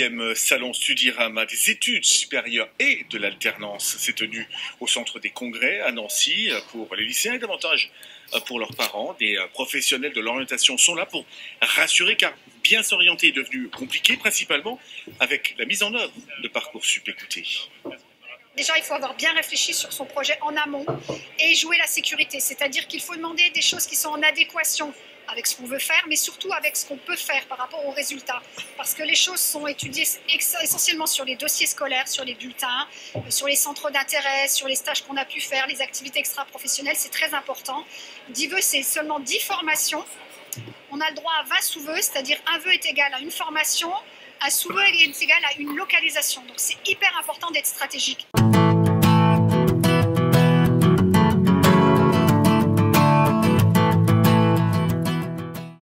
6e salon Studirama des études supérieures et de l'alternance s'est tenu au centre des congrès à Nancy pour les lycéens et davantage pour leurs parents. Des professionnels de l'orientation sont là pour rassurer car bien s'orienter est devenu compliqué, principalement avec la mise en œuvre de Parcoursup. Écoutez. Déjà, il faut avoir bien réfléchi sur son projet en amont et jouer la sécurité. C'est-à-dire qu'il faut demander des choses qui sont en adéquation avec ce qu'on veut faire, mais surtout avec ce qu'on peut faire par rapport aux résultats. Parce que les choses sont étudiées essentiellement sur les dossiers scolaires, sur les bulletins, sur les centres d'intérêt, sur les stages qu'on a pu faire, les activités extra-professionnelles, c'est très important. 10 vœux, c'est seulement 10 formations. On a le droit à 20 sous-vœux, c'est-à-dire un vœu est égal à une formation, un sous-vœu est égal à une localisation. Donc c'est hyper important d'être stratégique.